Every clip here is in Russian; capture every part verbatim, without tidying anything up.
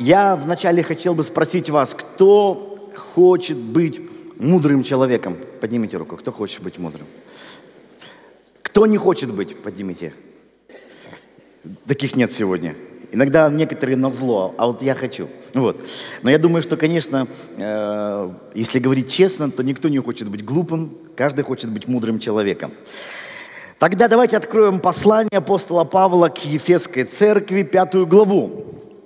Я вначале хотел бы спросить вас, кто хочет быть мудрым человеком? Поднимите руку, кто хочет быть мудрым? Кто не хочет быть? Поднимите. Таких нет сегодня. Иногда некоторые назло, а вот я хочу. Вот. Но я думаю, что, конечно, э, если говорить честно, то никто не хочет быть глупым, каждый хочет быть мудрым человеком. Тогда давайте откроем послание апостола Павла к Ефесской церкви, пятую главу.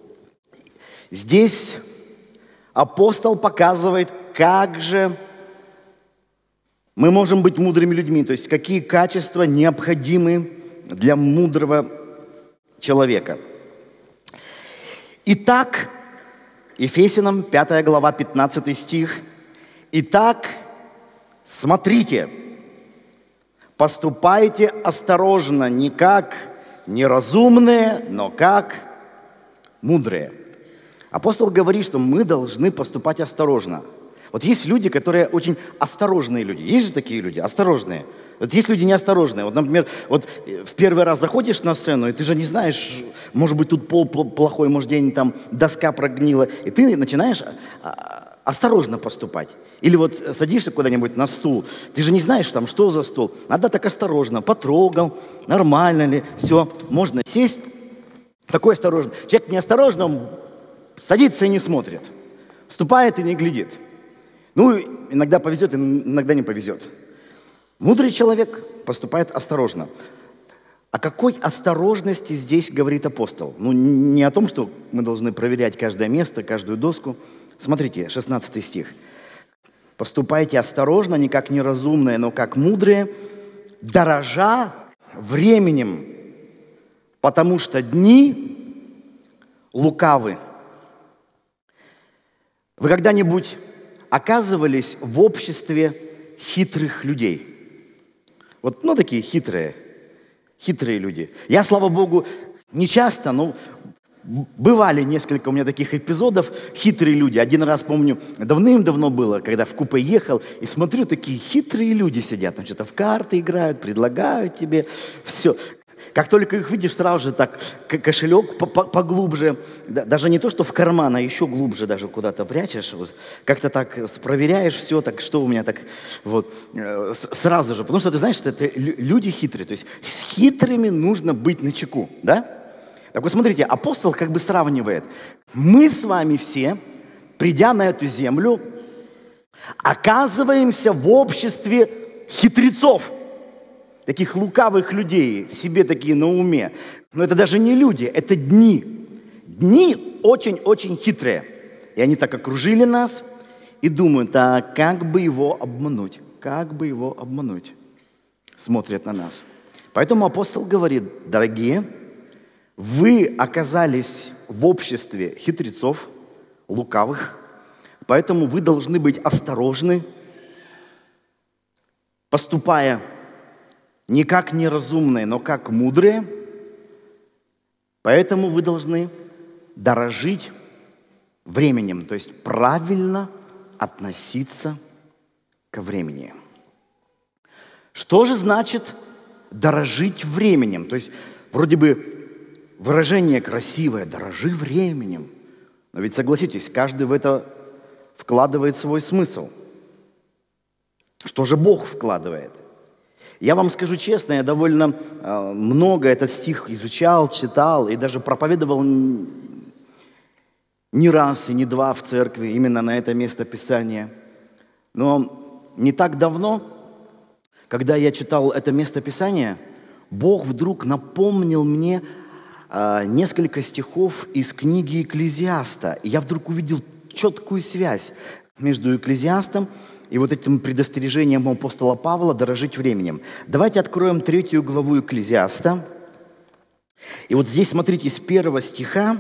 Здесь апостол показывает, как же мы можем быть мудрыми людьми, то есть какие качества необходимы для мудрого человека. Итак, Ефесянам пятая глава, пятнадцатый стих. Итак, смотрите, поступайте осторожно, не как неразумные, но как мудрые. Апостол говорит, что мы должны поступать осторожно. Вот есть люди, которые очень осторожные люди. Есть же такие люди, осторожные. Вот есть люди неосторожные. Вот, например, вот в первый раз заходишь на сцену, и ты же не знаешь, может быть, тут пол плохой, может, где-нибудь там доска прогнила, и ты начинаешь осторожно поступать. Или вот садишься куда-нибудь на стул, ты же не знаешь, там, что за стул. Надо так осторожно, потрогал, нормально ли, все, можно сесть. Такой осторожный. Человек неосторожный, он садится и не смотрит. Вступает и не глядит. Ну, иногда повезет, иногда не повезет. Мудрый человек поступает осторожно. О какой осторожности здесь говорит апостол? Ну, не о том, что мы должны проверять каждое место, каждую доску. Смотрите, шестнадцатый стих. «Поступайте осторожно, не как неразумные, но как мудрые, дорожа временем, потому что дни лукавы». Вы когда-нибудь оказывались в обществе хитрых людей? Вот, ну, такие хитрые, хитрые люди. Я, слава Богу, не часто, но бывали несколько у меня таких эпизодов, хитрые люди. Один раз, помню, давным-давно было, когда в купе ехал, и смотрю, такие хитрые люди сидят, там что-то в карты играют, предлагают тебе, все. Как только их видишь, сразу же так кошелек поглубже, даже не то, что в карман, а еще глубже даже куда-то прячешь, вот, как-то так проверяешь все, так что у меня так, вот, сразу же, потому что ты знаешь, что это люди хитрые, то есть с хитрыми нужно быть начеку, да? Так вот смотрите, апостол как бы сравнивает, мы с вами все, придя на эту землю, оказываемся в обществе хитрецов, таких лукавых людей, себе такие на уме. Но это даже не люди, это дни. Дни очень-очень хитрые. И они так окружили нас и думают, а как бы его обмануть? Как бы его обмануть? Смотрят на нас. Поэтому апостол говорит, дорогие, вы оказались в обществе хитрецов, лукавых, поэтому вы должны быть осторожны, поступая не как неразумные, но как мудрые. Поэтому вы должны дорожить временем, то есть правильно относиться ко времени. Что же значит дорожить временем? То есть вроде бы выражение красивое, дорожи временем. Но ведь согласитесь, каждый в это вкладывает свой смысл. Что же Бог вкладывает? Я вам скажу честно, я довольно э, много этот стих изучал, читал и даже проповедовал не раз и не два в церкви именно на это место Писания. Но не так давно, когда я читал это место Писания, Бог вдруг напомнил мне э, несколько стихов из книги Экклезиаста. И я вдруг увидел четкую связь между Экклезиастом и вот этим предостережением апостола Павла дорожить временем. Давайте откроем третью главу Экклезиаста. И вот здесь, смотрите, с первого стиха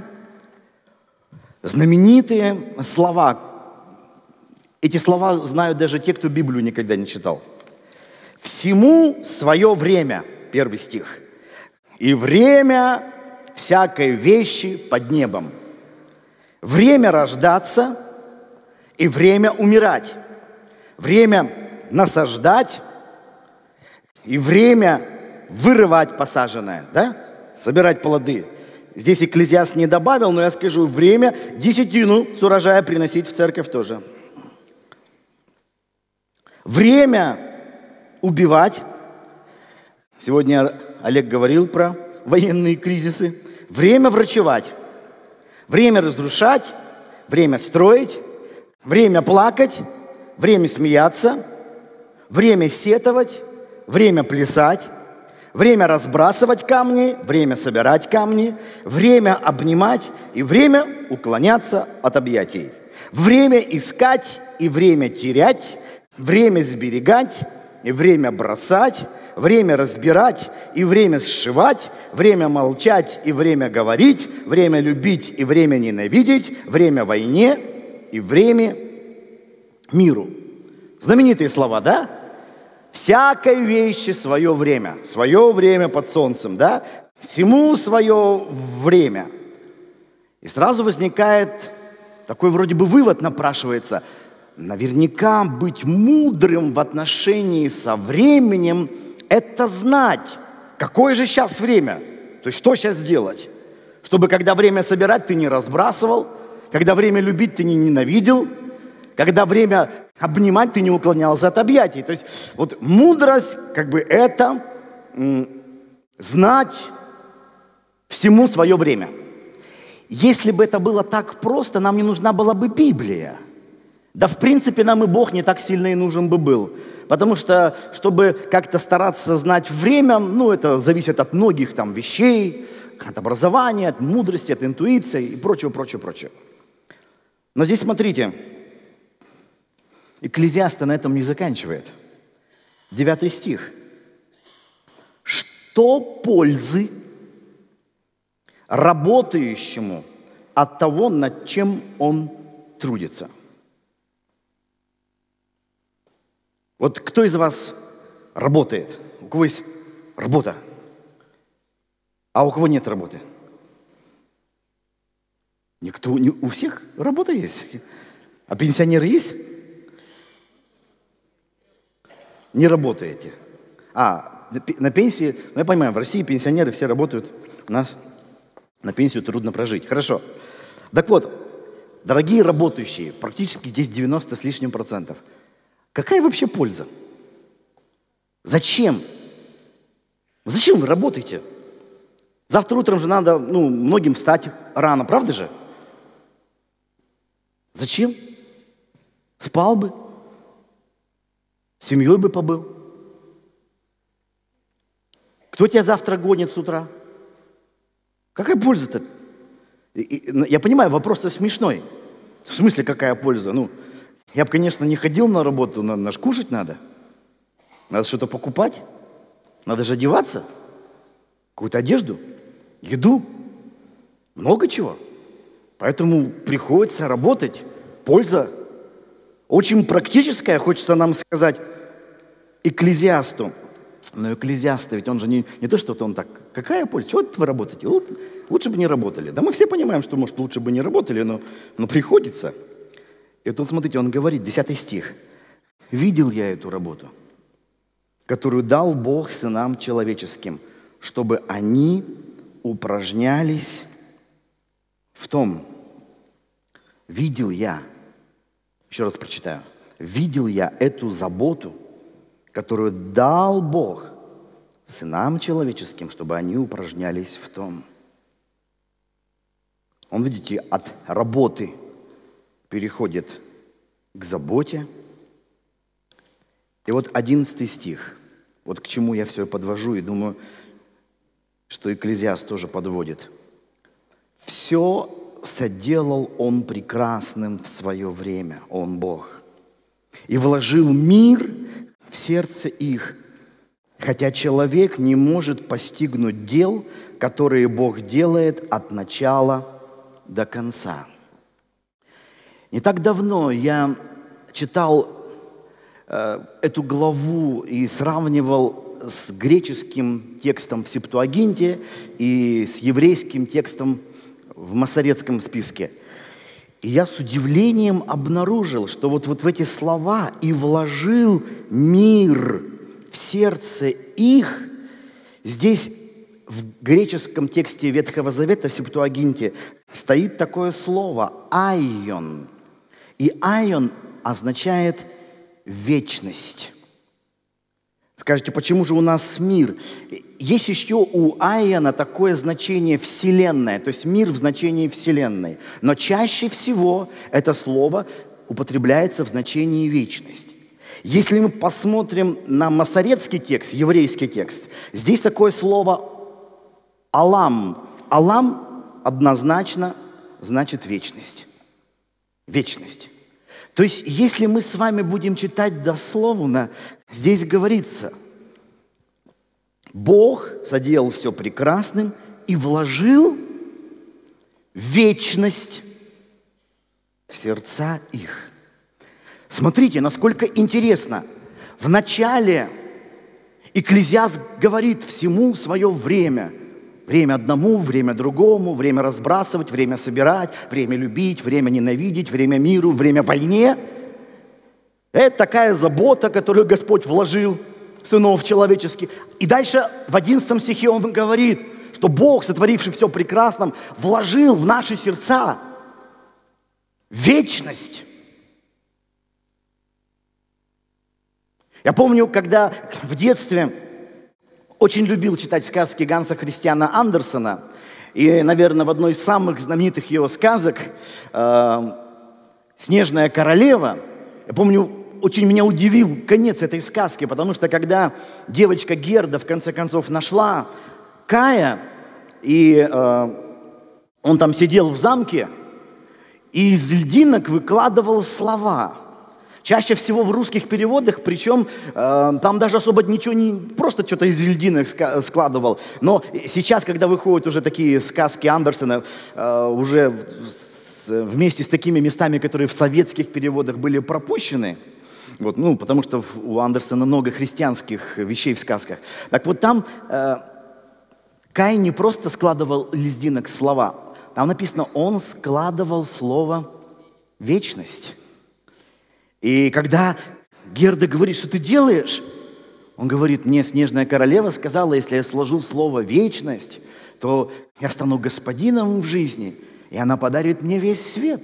знаменитые слова. Эти слова знают даже те, кто Библию никогда не читал. «Всему свое время», первый стих. «И время всякой вещи под небом. Время рождаться и время умирать. Время насаждать и время вырывать посаженное, да? Собирать плоды. здесь Экклезиаст не добавил, но я скажу, время десятину с урожая приносить в церковь тоже. Время убивать. Сегодня Олег говорил про военные кризисы. Время врачевать. Время разрушать. Время строить. Время плакать. Время смеяться. Время сетовать. Время плясать. Время разбрасывать камни. Время собирать камни. Время обнимать. И время уклоняться от объятий. Время искать и время терять. Время сберегать и время бросать, время разбирать и время сшивать, время молчать и время говорить, время любить и время ненавидеть, время войне и время миру. Знаменитые слова, да? Всякой вещи свое время, свое время под солнцем, да? Всему свое время. И сразу возникает такой вроде бы вывод напрашивается – наверняка быть мудрым в отношении со временем – это знать, какое же сейчас время. То есть что сейчас делать? Чтобы когда время собирать, ты не разбрасывал, когда время любить, ты не ненавидел, когда время обнимать, ты не уклонялся от объятий. То есть вот мудрость, как бы это м, знать всему свое время. Если бы это было так просто, нам не нужна была бы Библия. Да, в принципе, нам и Бог не так сильно и нужен бы был. Потому что, чтобы как-то стараться знать время, ну, это зависит от многих там вещей, от образования, от мудрости, от интуиции и прочего, прочего, прочего. Но здесь смотрите, Экклезиаст на этом не заканчивает. Девятый стих. Что пользы работающему от того, над чем он трудится? Вот кто из вас работает? У кого есть работа? А у кого нет работы? Никто, не, у всех работа есть. А пенсионеры есть? Не работаете. А, на пенсии, ну я понимаю, в России пенсионеры все работают. У нас на пенсию трудно прожить. Хорошо. Так вот, дорогие работающие, практически здесь девяносто с лишним процентов. Какая вообще польза? Зачем? Зачем вы работаете? Завтра утром же надо, ну, многим встать рано, правда же? Зачем? Спал бы, с семьей бы побыл. Кто тебя завтра гонит с утра? Какая польза-то? Я понимаю, вопрос-то смешной. В смысле, какая польза? Ну, я бы, конечно, не ходил на работу, но наш кушать надо. Надо что-то покупать. Надо же одеваться. Какую-то одежду, еду. Много чего. Поэтому приходится работать. Польза очень практическая, хочется нам сказать, Экклезиасту. Но Экклезиаст, ведь он же не, не то, что он так, какая польза? Чего вы работаете? Лучше бы не работали. Да мы все понимаем, что, может, лучше бы не работали, но, но приходится. И тут, смотрите, он говорит, десятый стих. «Видел я эту работу, которую дал Бог сынам человеческим, чтобы они упражнялись в том». Видел я, еще раз прочитаю, видел я эту заботу, которую дал Бог сынам человеческим, чтобы они упражнялись в том. Он, видите, от работы переходит к заботе. И вот одиннадцатый стих, вот к чему я все подвожу, и думаю, что Экклезиаст тоже подводит. «Все соделал Он прекрасным в свое время, Он Бог, и вложил мир в сердце их, хотя человек не может постигнуть дел, которые Бог делает от начала до конца». Не так давно я читал э, эту главу и сравнивал с греческим текстом в Септуагинте и с еврейским текстом в Масоретском списке. И я с удивлением обнаружил, что вот, вот в эти слова «и вложил мир в сердце их», здесь в греческом тексте Ветхого Завета, Септуагинте, стоит такое слово «айон». И «айон» означает «вечность». Скажете, почему же у нас мир? Есть еще у айона такое значение «вселенная», то есть мир в значении «вселенной». Но чаще всего это слово употребляется в значении «вечность». Если мы посмотрим на масоретский текст, еврейский текст, здесь такое слово «алам». «Алам» однозначно значит «вечность». Вечность. То есть, если мы с вами будем читать дословно, здесь говорится, Бог соделал все прекрасным и вложил вечность в сердца их. Смотрите, насколько интересно. В начале Экклезиаст говорит всему свое время. Время одному, время другому, время разбрасывать, время собирать, время любить, время ненавидеть, время миру, время войне. Это такая забота, которую Господь вложил в сынов человеческих. И дальше в одиннадцатом стихе Он говорит, что Бог, сотворивший все прекрасным, вложил в наши сердца вечность. Я помню, когда в детстве очень любил читать сказки Ганса Христиана Андерсена. И, наверное, в одной из самых знаменитых его сказок э, «Снежная королева», я помню, очень меня удивил конец этой сказки, потому что когда девочка Герда в конце концов нашла Кая, и э, он там сидел в замке, и из льдинок выкладывал слова. Чаще всего в русских переводах, причем э, там даже особо ничего не... Просто что-то из льдинок складывал. Но сейчас, когда выходят уже такие сказки Андерсена, э, уже в, с, вместе с такими местами, которые в советских переводах были пропущены, вот, ну, потому что у Андерсена много христианских вещей в сказках. Так вот там э, Кай не просто складывал из льдинок слова. Там написано, он складывал слово «вечность». И когда Герда говорит, что ты делаешь, он говорит, мне снежная королева сказала, если я сложу слово «вечность», то я стану господином в жизни, и она подарит мне весь свет.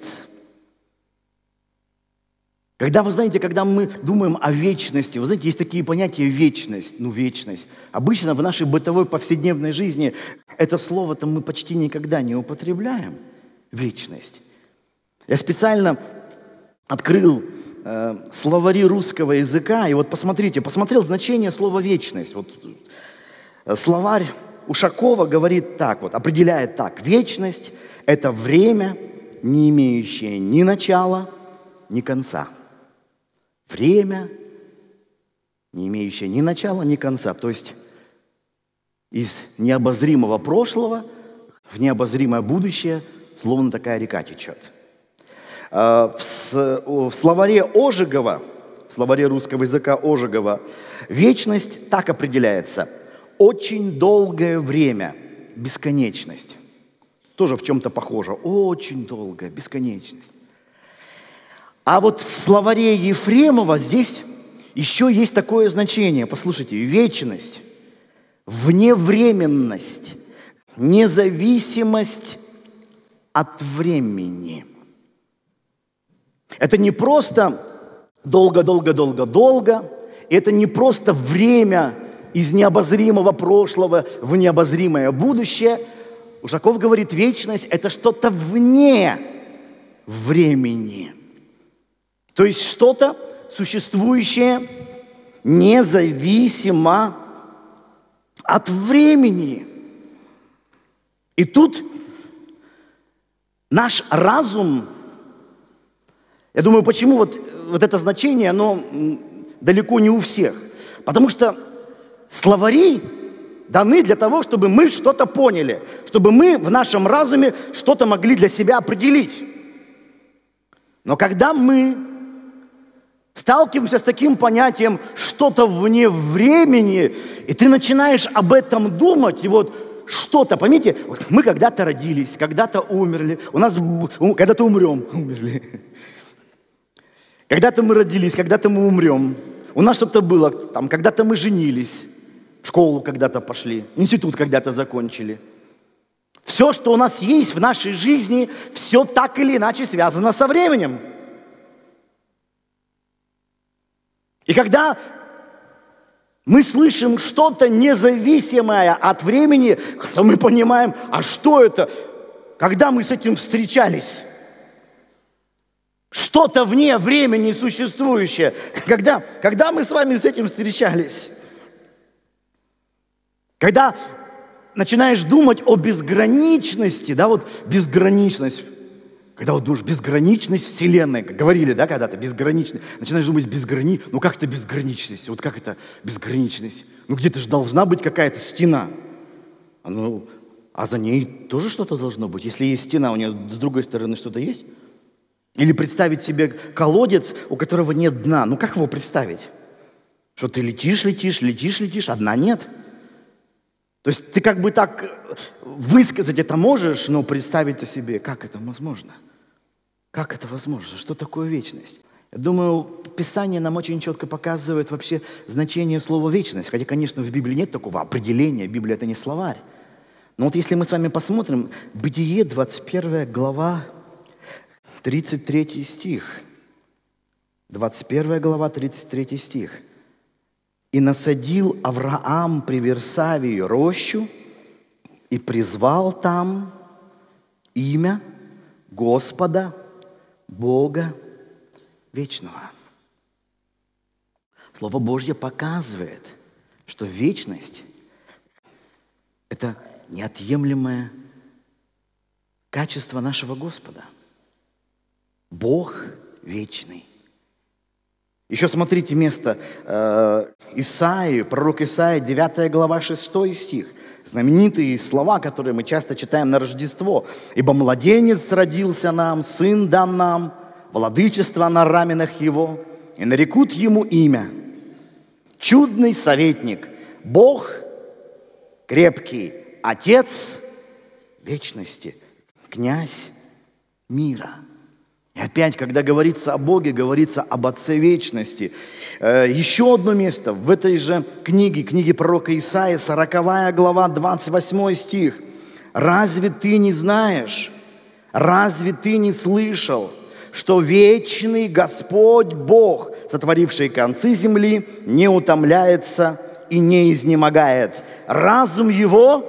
Когда, вы знаете, когда мы думаем о вечности, вы знаете, есть такие понятия «вечность», ну, вечность. Обычно в нашей бытовой повседневной жизни это слово-то мы почти никогда не употребляем, вечность. Я специально открыл э, словари русского языка, и вот посмотрите, посмотрел значение слова «вечность». Вот, э, словарь Ушакова говорит так, вот, определяет так. Вечность – это время, не имеющее ни начала, ни конца. Время, не имеющее ни начала, ни конца. То есть из необозримого прошлого в необозримое будущее словно такая река течет. В словаре Ожегова, в словаре русского языка Ожегова, вечность так определяется. Очень долгое время, бесконечность. Тоже в чем-то похоже. Очень долгая, бесконечность. А вот в словаре Ефремова здесь еще есть такое значение. Послушайте, вечность, вневременность, независимость от времени. Это не просто долго-долго-долго-долго, это не просто время из необозримого прошлого в необозримое будущее. Ушаков говорит, вечность – это что-то вне времени. То есть что-то, существующее независимо от времени. И тут наш разум, я думаю, почему вот, вот это значение, оно далеко не у всех. Потому что словари даны для того, чтобы мы что-то поняли, чтобы мы в нашем разуме что-то могли для себя определить. Но когда мы сталкиваемся с таким понятием что-то вне времени, и ты начинаешь об этом думать, и вот что-то, поймите, мы когда-то родились, когда-то умерли, у нас когда-то умрем, умерли. Когда-то мы родились, когда-то мы умрем. У нас что-то было, там, когда-то мы женились, в школу когда-то пошли, институт когда-то закончили. Все, что у нас есть в нашей жизни, все так или иначе связано со временем. И когда мы слышим что-то независимое от времени, то мы понимаем, а что это? Когда мы с этим встречались? Что-то вне времени существующее. Когда, когда мы с вами с этим встречались? Когда начинаешь думать о безграничности, да, вот безграничность, когда вот думаешь, безграничность Вселенной, как говорили, да, когда-то, безграничность, начинаешь думать, безграни... ну как это безграничность, вот как это безграничность? Ну где-то же должна быть какая-то стена, а, ну, а за ней тоже что-то должно быть, если есть стена, у нее с другой стороны что-то есть? Или представить себе колодец, у которого нет дна, ну как его представить? Что ты летишь, летишь, летишь, летишь, а дна нет? То есть ты как бы так высказать это можешь, но представить-то себе, как это возможно? Как это возможно? Что такое вечность? Я думаю, Писание нам очень четко показывает вообще значение слова «вечность». Хотя, конечно, в Библии нет такого определения, Библия – это не словарь. Но вот если мы с вами посмотрим, Бытие, двадцать первая глава, тридцать третий стих. двадцать первая глава, тридцать третий стих. «И насадил Авраам при Версавии рощу, и призвал там имя Господа, Бога вечного». Слово Божье показывает, что вечность – это неотъемлемое качество нашего Господа. Бог вечный. Еще смотрите место э, Исаии, пророк Исаия, девятая глава, шестой стих. Знаменитые слова, которые мы часто читаем на Рождество. «Ибо младенец родился нам, сын дан нам, владычество на раменах его, и нарекут ему имя. Чудный советник, Бог крепкий, Отец вечности, князь мира». И опять, когда говорится о Боге, говорится об Отце вечности. Еще одно место в этой же книге, книге пророка Исаии, сороковая глава, двадцать восьмой стих. «Разве ты не знаешь, разве ты не слышал, что вечный Господь Бог, сотворивший концы земли, не утомляется и не изнемогает? Разум его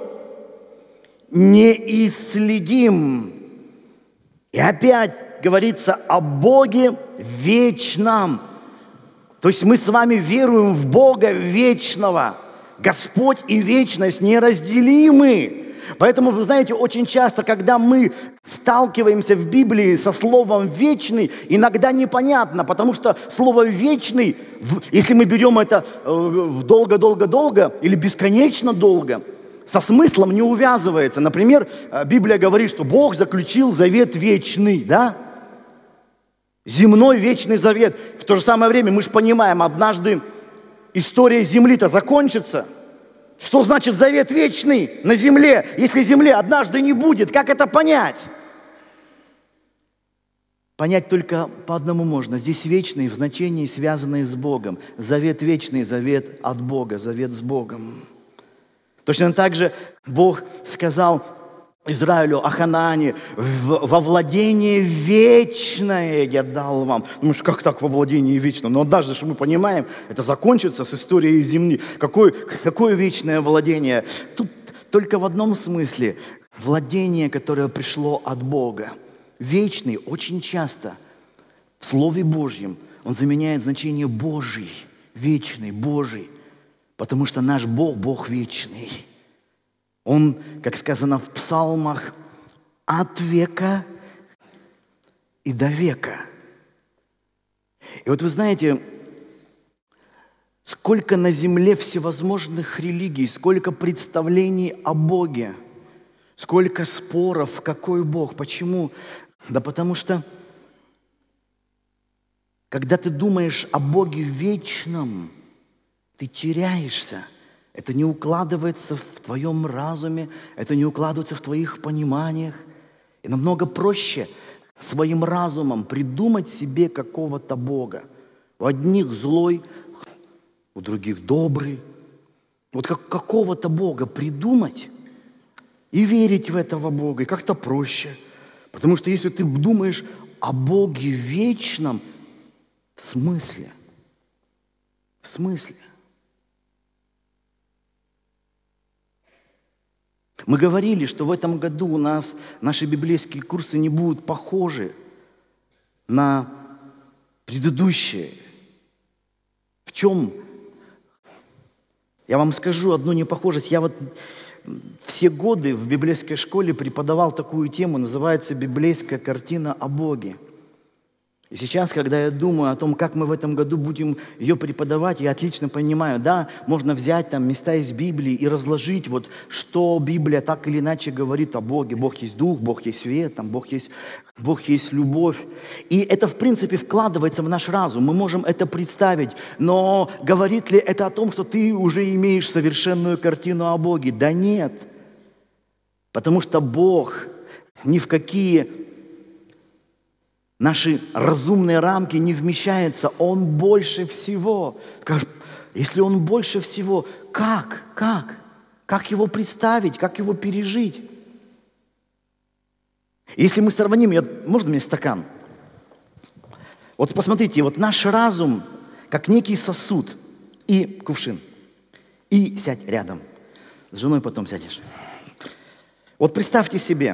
неисследим». И опять говорится о Боге вечном. То есть мы с вами веруем в Бога вечного. Господь и вечность неразделимы. Поэтому, вы знаете, очень часто, когда мы сталкиваемся в Библии со словом «вечный», иногда непонятно, потому что слово «вечный», если мы берем это долго-долго-долго или бесконечно долго, со смыслом не увязывается. Например, Библия говорит, что Бог заключил завет вечный, да? Земной вечный завет. В то же самое время мы же понимаем, однажды история земли-то закончится. Что значит завет вечный на земле, если земли однажды не будет? Как это понять? Понять только по одному можно. Здесь вечный в значении, связанный с Богом. Завет вечный, завет от Бога, завет с Богом. Точно так же Бог сказал Израилю о Ханаане: во владение вечное я дал вам. Думаешь, как так во владение вечное? Но однажды же мы понимаем, это закончится с историей земли. Какое, какое вечное владение? Тут только в одном смысле. Владение, которое пришло от Бога. Вечный очень часто в Слове Божьем он заменяет значение Божий, вечный, Божий. Потому что наш Бог, Бог вечный. Он, как сказано в псалмах, от века и до века. И вот вы знаете, сколько на земле всевозможных религий, сколько представлений о Боге, сколько споров, какой Бог. Почему? Да потому что, когда ты думаешь о Боге вечном, ты теряешься. Это не укладывается в твоем разуме, это не укладывается в твоих пониманиях. И намного проще своим разумом придумать себе какого-то Бога. У одних злой, у других добрый, Вот как какого-то Бога придумать и верить в этого Бога, и как-то проще. Потому что если ты думаешь о Боге вечном, в смысле? В смысле? Мы говорили, что в этом году у нас наши библейские курсы не будут похожи на предыдущие. В чем? Я вам скажу одну непохожесть. Я вот все годы в библейской школе преподавал такую тему, называется «Библейская картина о Боге». И сейчас, когда я думаю о том, как мы в этом году будем ее преподавать, я отлично понимаю, да, можно взять там места из Библии и разложить, вот, что Библия так или иначе говорит о Боге. Бог есть Дух, Бог есть свет, там, Бог есть, Бог есть любовь. И это, в принципе, вкладывается в наш разум. Мы можем это представить. Но говорит ли это о том, что ты уже имеешь совершенную картину о Боге? Да нет. Потому что Бог ни в какие наши разумные рамки не вмещается. Он больше всего. Если Он больше всего, как? Как? Как Его представить? Как Его пережить? Если мы сравним, я, можно мне стакан? Вот посмотрите, вот наш разум, как некий сосуд и кувшин. И сядь рядом. С женой потом сядешь. Вот представьте себе,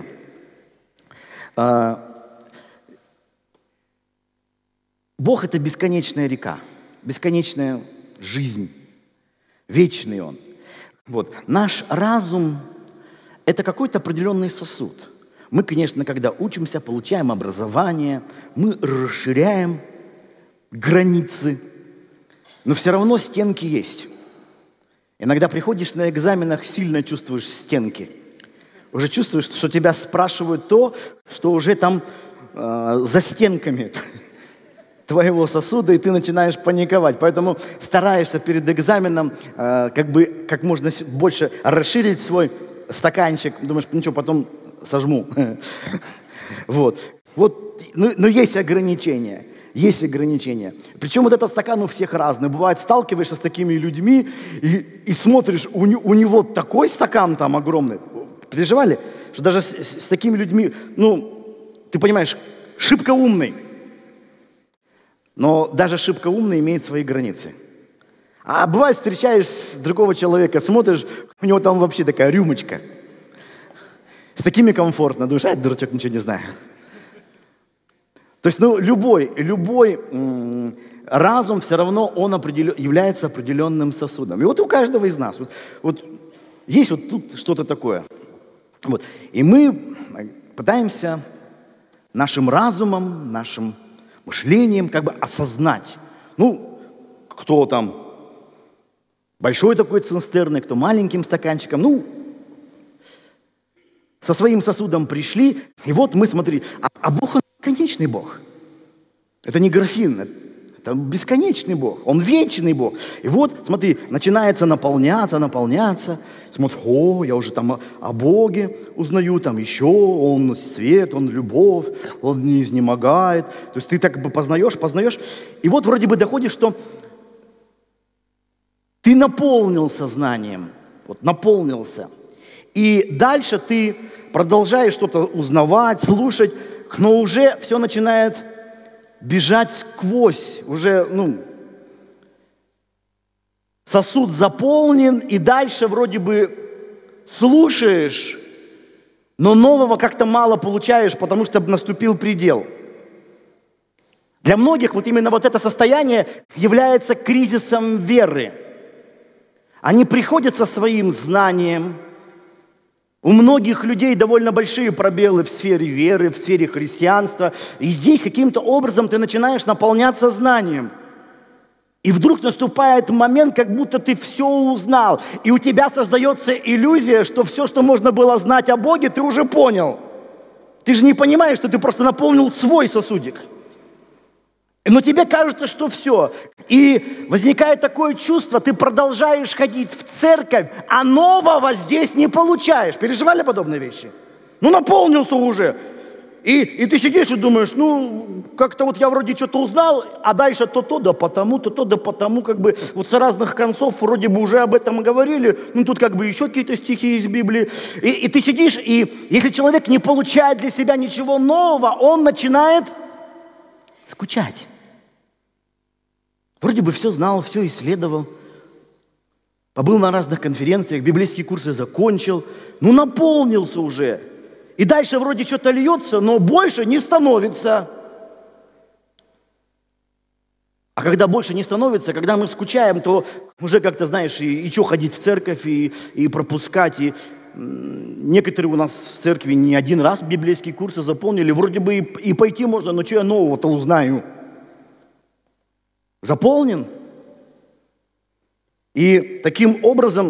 Бог – это бесконечная река, бесконечная жизнь, вечный Он. Вот. Наш разум – это какой-то определенный сосуд. Мы, конечно, когда учимся, получаем образование, мы расширяем границы, но все равно стенки есть. Иногда приходишь на экзаменах, сильно чувствуешь стенки. Уже чувствуешь, что тебя спрашивают то, что уже там э, за стенками твоего сосуда, и ты начинаешь паниковать. Поэтому стараешься перед экзаменом э, как бы как можно больше расширить свой стаканчик. Думаешь, ничего, потом сожму. Вот. Вот. Но, но есть ограничения. Есть ограничения. Причем вот этот стакан у всех разный. Бывает, сталкиваешься с такими людьми и, и смотришь, у, у него такой стакан там огромный. Переживали? Что даже с, с такими людьми, ну, ты понимаешь, шибко умный. Но даже шибко умный имеет свои границы. А бывает, встречаешь другого человека, смотришь, у него там вообще такая рюмочка. С такими комфортно. Думаешь, а, дурачок, ничего не знаю. То есть, ну, любой, любой м- разум все равно, он определен, является определенным сосудом. И вот у каждого из нас, вот, вот есть вот тут что-то такое. Вот. И мы пытаемся нашим разумом, нашим мышлением как бы осознать. Ну, кто там большой такой цистерной, кто маленьким стаканчиком. Ну, со своим сосудом пришли, и вот мы, смотри, а, а Бог, Он конечный Бог. Это не графин, это бесконечный Бог. Он вечный Бог. И вот, смотри, начинается наполняться, наполняться. Смотришь, о, я уже там о, о Боге узнаю, там еще, Он свет, Он любовь, Он не изнемогает. То есть ты так как бы познаешь, познаешь. И вот вроде бы доходишь, что ты наполнился знанием, вот наполнился. И дальше ты продолжаешь что-то узнавать, слушать, но уже все начинает бежать сквозь, уже, ну, сосуд заполнен, и дальше вроде бы слушаешь, но нового как-то мало получаешь, потому что наступил предел. Для многих вот именно вот это состояние является кризисом веры. Они приходят со своим знанием. У многих людей довольно большие пробелы в сфере веры, в сфере христианства. И здесь каким-то образом ты начинаешь наполняться знанием. И вдруг наступает момент, как будто ты все узнал. И у тебя создается иллюзия, что все, что можно было знать о Боге, ты уже понял. Ты же не понимаешь, что ты просто наполнил свой сосудик. Но тебе кажется, что все. И возникает такое чувство, ты продолжаешь ходить в церковь, а нового здесь не получаешь. Переживали подобные вещи? Ну, наполнился уже. И, и ты сидишь и думаешь, ну, как-то вот я вроде что-то узнал, а дальше то-то, да потому, то-то, да потому, как бы вот с разных концов вроде бы уже об этом говорили, ну, тут как бы еще какие-то стихи из Библии. И, и ты сидишь, и если человек не получает для себя ничего нового, он начинает скучать. Вроде бы все знал, все исследовал, побыл на разных конференциях, библейские курсы закончил, ну, наполнился уже. И дальше вроде что-то льется, но больше не становится. А когда больше не становится, когда мы скучаем, то уже как-то, знаешь, и, и что ходить в церковь, и, и пропускать. И некоторые у нас в церкви не один раз библейские курсы заполнили. Вроде бы и, и пойти можно, но что я нового-то узнаю? Заполнен. И таким образом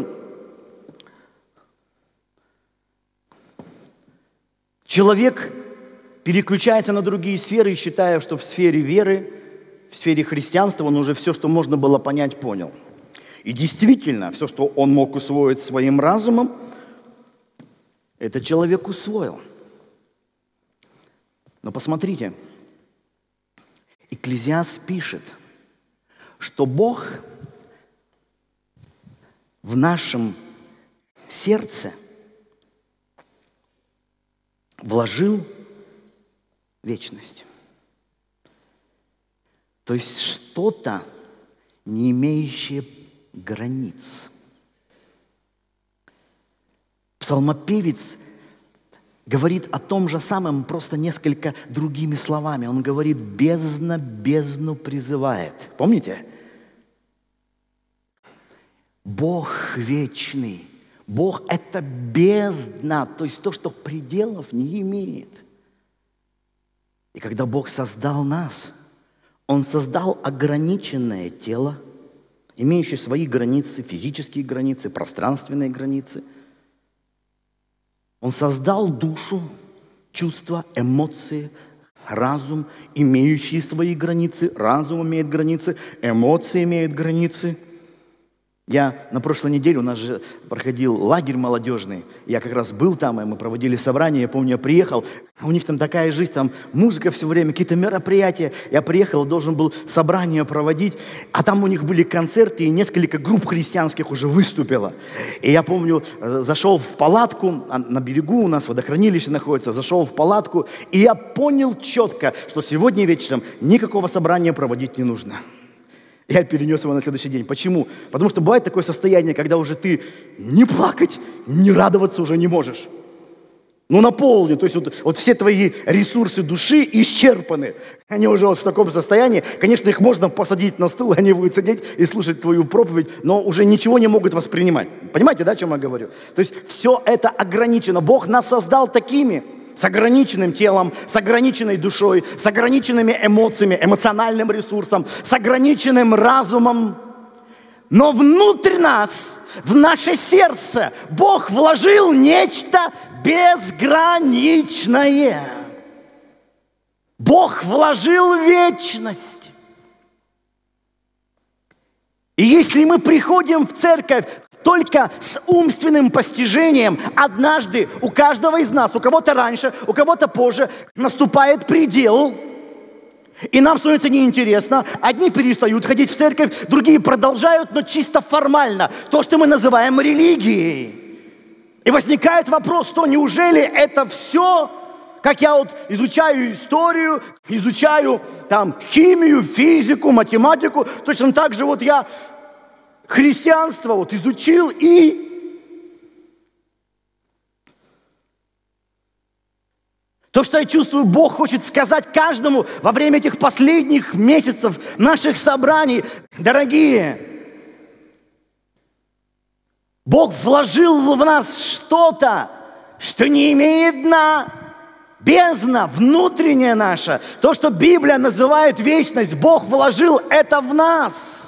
человек переключается на другие сферы, считая, что в сфере веры, в сфере христианства он уже все, что можно было понять, понял. И действительно, все, что он мог усвоить своим разумом, этот человек усвоил. Но посмотрите, Экклезиаст пишет, что Бог в нашем сердце вложил вечность. То есть что-то, не имеющее границ. Псалмопевец говорит о том же самом, просто несколько другими словами. Он говорит, бездна бездну призывает. Помните? Бог вечный. Бог – это бездна, то есть то, что пределов не имеет. И когда Бог создал нас, Он создал ограниченное тело, имеющее свои границы, физические границы, пространственные границы. Он создал душу, чувства, эмоции, разум, имеющие свои границы. Разум имеет границы, эмоции имеют границы. Я на прошлой неделе, у нас же проходил лагерь молодежный, я как раз был там, и мы проводили собрание, я помню, я приехал, у них там такая жизнь, там музыка все время, какие-то мероприятия, я приехал, должен был собрание проводить, а там у них были концерты, и несколько групп христианских уже выступило. И я помню, зашел в палатку, на берегу у нас водохранилище находится, зашел в палатку, и я понял четко, что сегодня вечером никакого собрания проводить не нужно. Я перенес его на следующий день. Почему? Потому что бывает такое состояние, когда уже ты не плакать, не радоваться уже не можешь. Ну, наполнен. То есть вот, вот все твои ресурсы души исчерпаны. Они уже вот в таком состоянии. Конечно, их можно посадить на стул, они будут сидеть и слушать твою проповедь, но уже ничего не могут воспринимать. Понимаете, да, о чем я говорю? То есть все это ограничено. Бог нас создал такими, с ограниченным телом, с ограниченной душой, с ограниченными эмоциями, эмоциональным ресурсом, с ограниченным разумом. Но внутрь нас, в наше сердце, Бог вложил нечто безграничное. Бог вложил вечность. И если мы приходим в церковь только с умственным постижением, однажды у каждого из нас, у кого-то раньше, у кого-то позже, наступает предел, и нам становится неинтересно. Одни перестают ходить в церковь, другие продолжают, но чисто формально. То, что мы называем религией. И возникает вопрос, что неужели это все, как я вот изучаю историю, изучаю там химию, физику, математику, точно так же вот я христианство вот изучил и то, что я чувствую, Бог хочет сказать каждому во время этих последних месяцев наших собраний. Дорогие, Бог вложил в нас что-то, что не имеет дна. Бездна, внутренняя наша, то, что Библия называет вечность, Бог вложил это в нас.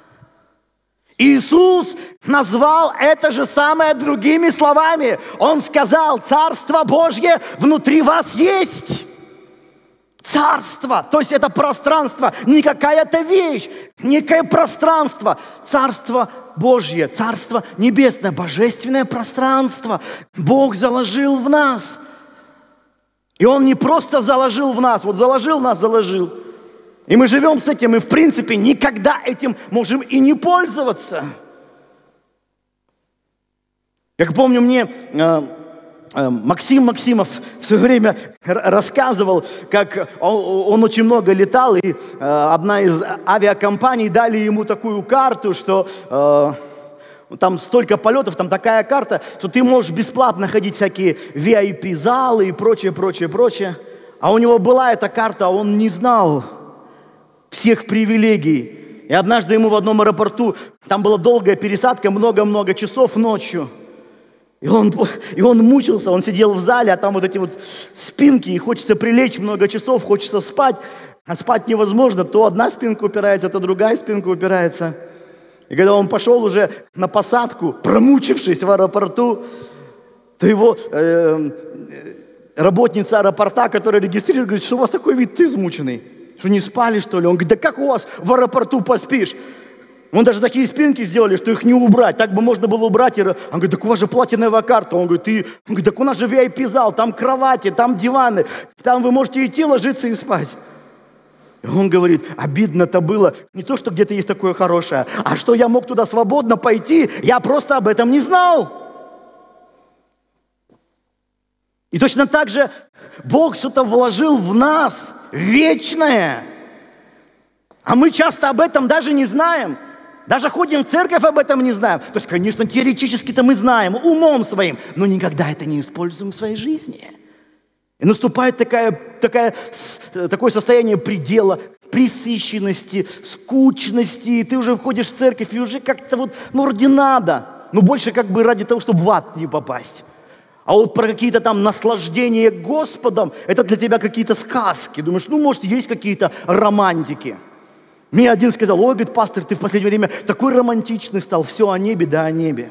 Иисус назвал это же самое другими словами. Он сказал, Царство Божье внутри вас есть. Царство, то есть это пространство, не какая-то вещь, некое пространство. Царство Божье, Царство Небесное, божественное пространство Бог заложил в нас. И Он не просто заложил в нас, вот заложил в нас, заложил. И мы живем с этим, и в принципе никогда этим можем и не пользоваться. Как помню, мне э, э, Максим Максимов в свое время рассказывал, как он, он очень много летал, и э, одна из авиакомпаний дали ему такую карту, что э, там столько полетов, там такая карта, что ты можешь бесплатно ходить в всякие ви ай пи-залы и прочее, прочее, прочее. А у него была эта карта, а он не знал всех привилегий. И однажды ему в одном аэропорту, там была долгая пересадка, много-много часов ночью. И он, и он мучился, он сидел в зале, а там вот эти вот спинки, и хочется прилечь много часов, хочется спать, а спать невозможно. То одна спинка упирается, то другая спинка упирается. И когда он пошел уже на посадку, промучившись в аэропорту, то его э, работница аэропорта, которая регистрирует, говорит, что у вас такой вид, ты измученный. Что не спали, что ли? Он говорит, да как у вас в аэропорту поспишь? Вон даже такие спинки сделали, что их не убрать. Так бы можно было убрать. Он говорит, так у вас же платиновая карта. Он говорит, и... Он говорит, так у нас же ви ай пи-зал, там кровати, там диваны. Там вы можете идти, ложиться и спать. И он говорит, обидно-то было. Не то, что где-то есть такое хорошее, а что я мог туда свободно пойти, я просто об этом не знал. И точно так же Бог что-то вложил в нас вечное. А мы часто об этом даже не знаем. Даже ходим в церковь, об этом не знаем. То есть, конечно, теоретически-то мы знаем, умом своим, но никогда это не используем в своей жизни. И наступает такая, такая, такое состояние предела, пресыщенности, скучности. И ты уже входишь в церковь, и уже как-то вот, ну, вроде надо. Но больше как бы ради того, чтобы в ад не попасть. А вот про какие-то там наслаждения Господом, это для тебя какие-то сказки. Думаешь, ну, может, есть какие-то романтики. Мне один сказал, ой, говорит, пастор, ты в последнее время такой романтичный стал, все о небе, да о небе.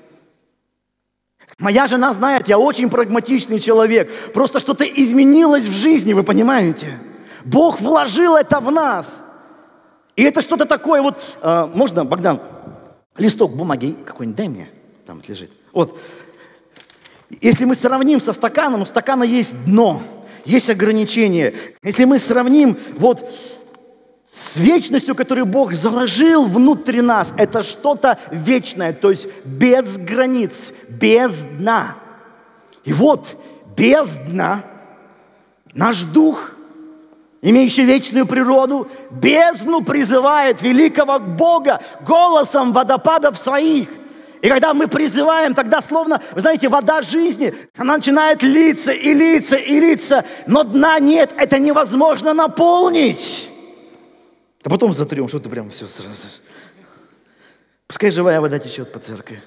Моя жена знает, я очень прагматичный человек, просто что-то изменилось в жизни, вы понимаете? Бог вложил это в нас. И это что-то такое, вот, э, можно, Богдан, листок бумаги какой-нибудь дай мне, там вот лежит. Вот, если мы сравним со стаканом, у стакана есть дно, есть ограничения. Если мы сравним вот с вечностью, которую Бог заложил внутри нас, это что-то вечное, то есть без границ, без дна. И вот без дна наш дух, имеющий вечную природу, бездну призывает великого Бога голосом водопадов своих. И когда мы призываем, тогда словно, вы знаете, вода жизни, она начинает литься и литься и литься, но дна нет, это невозможно наполнить. А потом затрем, что-то прям все сразу. Пускай живая вода течет по церкви.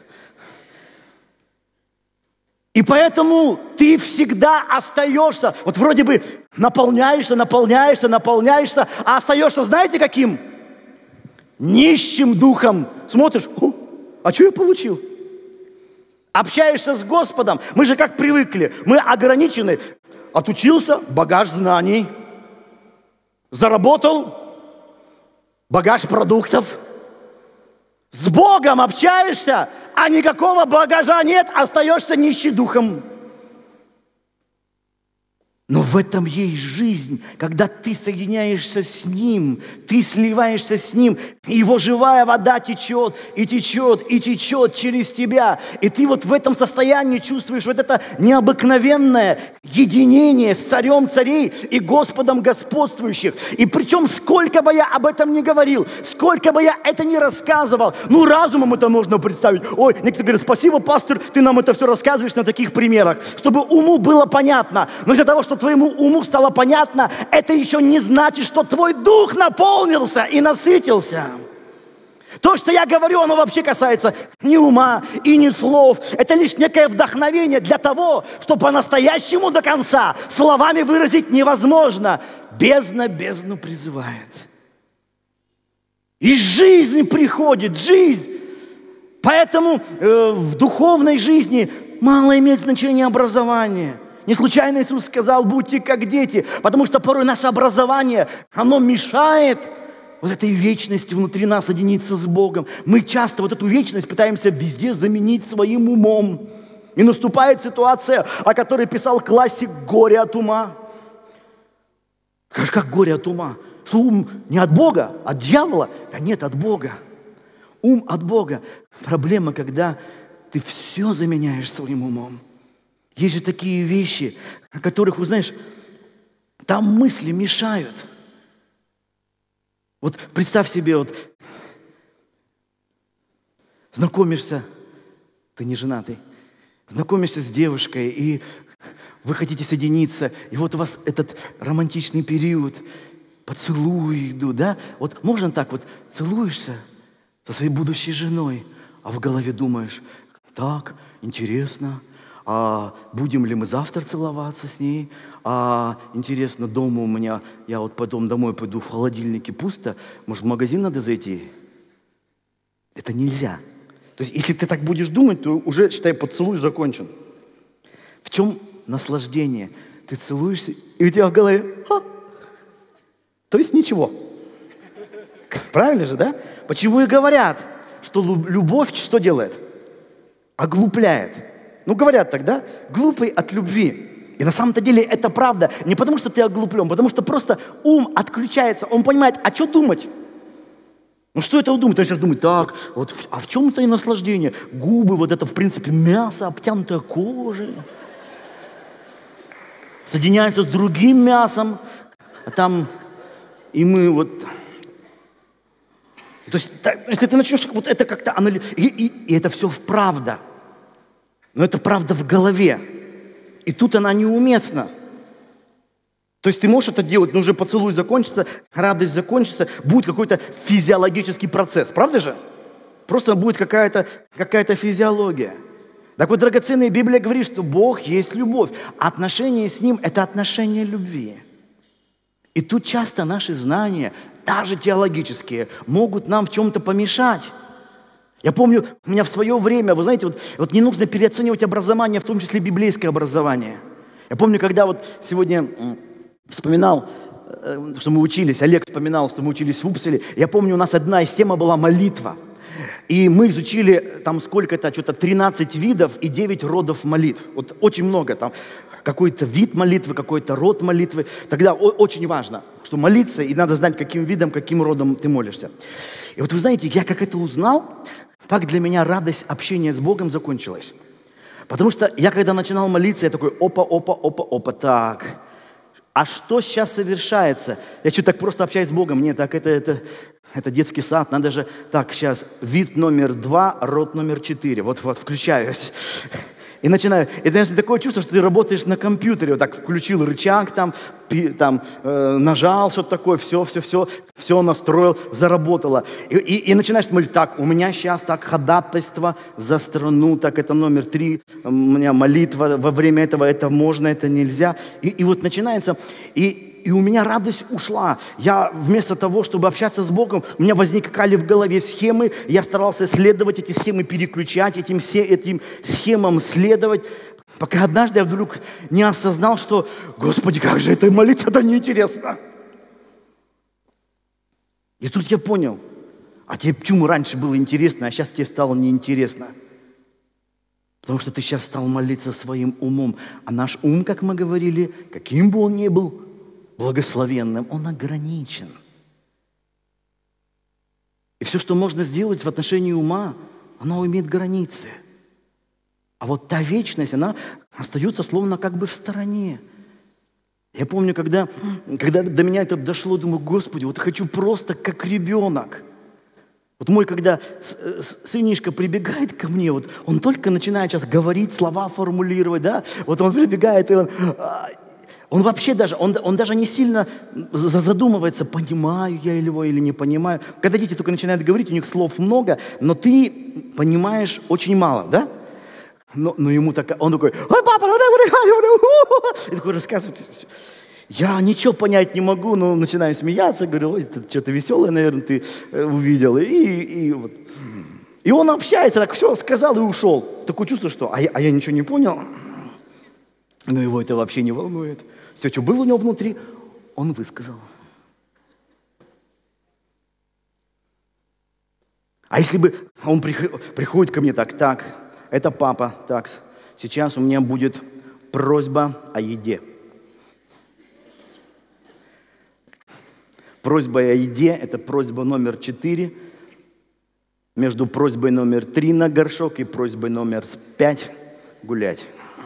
И поэтому ты всегда остаешься, вот вроде бы наполняешься, наполняешься, наполняешься, а остаешься, знаете, каким? Нищим духом. Смотришь, о, а что я получил? Общаешься с Господом. Мы же как привыкли, мы ограничены. Отучился, багаж знаний. Заработал, багаж продуктов. С Богом общаешься, а никакого багажа нет, остаешься нищий духом. Но в этом есть жизнь, когда ты соединяешься с Ним, ты сливаешься с Ним, и Его живая вода течет, и течет, и течет через тебя. И ты вот в этом состоянии чувствуешь вот это необыкновенное единение с Царем царей и Господом господствующих. И причем сколько бы я об этом не говорил, сколько бы я это не рассказывал, ну разумом это можно представить. Ой, некоторые говорят, спасибо, пастор, ты нам это все рассказываешь на таких примерах, чтобы уму было понятно. Но для того, чтобы твоему уму стало понятно, это еще не значит, что твой дух наполнился и насытился. То, что я говорю, оно вообще касается ни ума и ни слов. Это лишь некое вдохновение для того, что по-настоящему до конца словами выразить невозможно. Бездна бездну призывает. И жизнь приходит, жизнь. Поэтому э, в духовной жизни мало имеет значение образование. Не случайно Иисус сказал, будьте как дети, потому что порой наше образование, оно мешает вот этой вечности внутри нас соединиться с Богом. Мы часто вот эту вечность пытаемся везде заменить своим умом. И наступает ситуация, о которой писал классик «Горе от ума». Скажешь, как горе от ума? Что ум не от Бога, от дьявола? Да нет, от Бога. Ум от Бога. Проблема, когда ты все заменяешь своим умом. Есть же такие вещи, о которых, вы знаешь, там мысли мешают. Вот представь себе, вот знакомишься, ты не женатый, знакомишься с девушкой, и вы хотите соединиться, и вот у вас этот романтичный период, поцелуи идут, да? Вот можно так вот целуешься со своей будущей женой, а в голове думаешь, так, интересно, а будем ли мы завтра целоваться с ней? А интересно, дома у меня, я вот потом домой пойду, в холодильнике пусто, может, в магазин надо зайти? Это нельзя. То есть, если ты так будешь думать, то уже, считай, поцелуй закончен. В чем наслаждение? Ты целуешься, и у тебя в голове, а? То есть ничего. Правильно же, да? Почему и говорят, что любовь что делает? Оглупляет. Ну, говорят тогда, глупый от любви. И на самом-то деле это правда. Не потому, что ты оглуплен, потому что просто ум отключается. Он понимает, а что думать? Ну, что это думать? Он сейчас думает, так, вот, а в чем-то и наслаждение? Губы, вот это, в принципе, мясо, обтянутое кожей. Соединяется с другим мясом. А там и мы вот... То есть, если ты начнешь вот это как-то анализировать, и, и, и это все правда. Но это правда в голове. И тут она неуместна. То есть ты можешь это делать, но уже поцелуй закончится, радость закончится, будет какой-то физиологический процесс. Правда же? Просто будет какая-то, какая-то физиология. Так вот, драгоценная Библия говорит, что Бог есть любовь. Отношения с Ним – это отношения любви. И тут часто наши знания, даже теологические, могут нам в чем-то помешать. Я помню, у меня в свое время, вы знаете, вот, вот не нужно переоценивать образование, в том числе библейское образование. Я помню, когда вот сегодня вспоминал, что мы учились, Олег вспоминал, что мы учились в Упселе, я помню, у нас одна из тем была молитва. И мы изучили там сколько-то, что-то тринадцать видов и девять родов молитв. Вот очень много там. Какой-то вид молитвы, какой-то род молитвы. Тогда очень важно, что молиться, и надо знать, каким видом, каким родом ты молишься. И вот вы знаете, я как это узнал, так для меня радость общения с Богом закончилась. Потому что я когда начинал молиться, я такой, опа, опа, опа, опа, так. А что сейчас совершается? Я что, так просто общаюсь с Богом? Нет, так это, это, это детский сад. Надо же, так, сейчас, вид номер два, род номер четыре. Вот-вот, включаюсь. И начинаю. И знаешь, такое чувство, что ты работаешь на компьютере. Вот так включил рычаг, там, пи, там э, нажал, что-то такое, все, все, все, все настроил, заработало. И, и, и начинаешь молить, так, у меня сейчас так ходатайство за страну, так, это номер три, у меня молитва во время этого, это можно, это нельзя. И, и вот начинается, и, и у меня радость ушла. Я вместо того, чтобы общаться с Богом, у меня возникали в голове схемы, я старался следовать эти схемы, переключать, этим, этим схемам следовать, пока однажды я вдруг не осознал, что, Господи, как же это молиться-то неинтересно. И тут я понял, а тебе почему раньше было интересно, а сейчас тебе стало неинтересно? Потому что ты сейчас стал молиться своим умом. А наш ум, как мы говорили, каким бы он ни был, благословенным, он ограничен. И все, что можно сделать в отношении ума, оно имеет границы. А вот та вечность, она остается словно как бы в стороне. Я помню, когда, когда до меня это дошло, думаю, Господи, вот хочу просто как ребенок. Вот мой, когда сынишка прибегает ко мне, вот он только начинает сейчас говорить, слова формулировать, да, вот он прибегает, и он... Он вообще даже, он, он даже не сильно задумывается, понимаю я его или не понимаю. Когда дети только начинают говорить, у них слов много, но ты понимаешь очень мало, да? Но, но ему так, он такой, ой, папа, и такой рассказывает. Я ничего понять не могу, но начинаю смеяться, говорю, ой, это что-то веселое, наверное, ты увидел. И, и, вот. И он общается, так все сказал и ушел. Такое чувство, что, а я, а я ничего не понял. Но его это вообще не волнует. Все, что было у него внутри, он высказал. А если бы он приходит ко мне так, так, это папа, так, Сейчас у меня будет просьба о еде. Просьба о еде – это просьба номер четыре. Между просьбой номер три на горшок и просьбой номер пять гулять.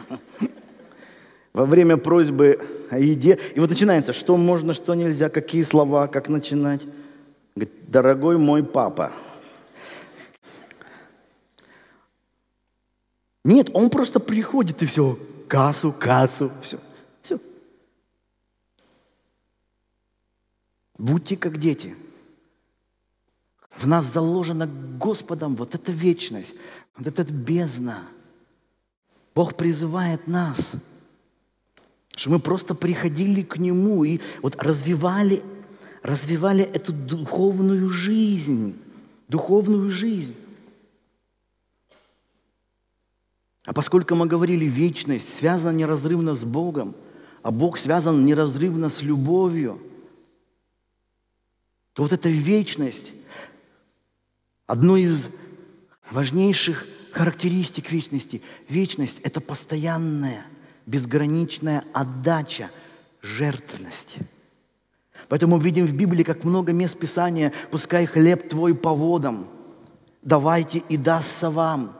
Во время просьбы о еде. И вот начинается, что можно, что нельзя, какие слова, как начинать. Говорит, дорогой мой папа. Нет, он просто приходит и все, кассу, кассу, все, все. Будьте как дети. В нас заложена Господом вот эта вечность, вот эта бездна. Бог призывает нас, что мы просто приходили к Нему и вот развивали, развивали эту духовную жизнь, духовную жизнь. А поскольку мы говорили, вечность связана неразрывно с Богом, а Бог связан неразрывно с любовью, то вот эта вечность, одно из важнейших характеристик вечности, вечность – это постоянная, безграничная отдача, жертвенность. Поэтому мы видим в Библии, как много мест Писания: «Пускай хлеб твой по водам, давайте и дастся вам».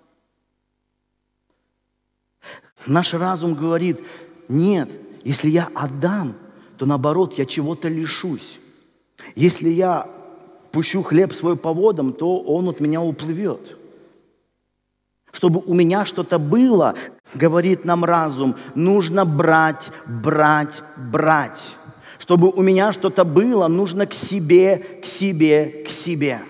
Наш разум говорит: нет, если я отдам, то наоборот, я чего-то лишусь. Если я пущу хлеб свой по водам, то он от меня уплывет. Чтобы у меня что-то было, говорит нам разум, нужно брать, брать, брать. Чтобы у меня что-то было, нужно к себе, к себе, к себе.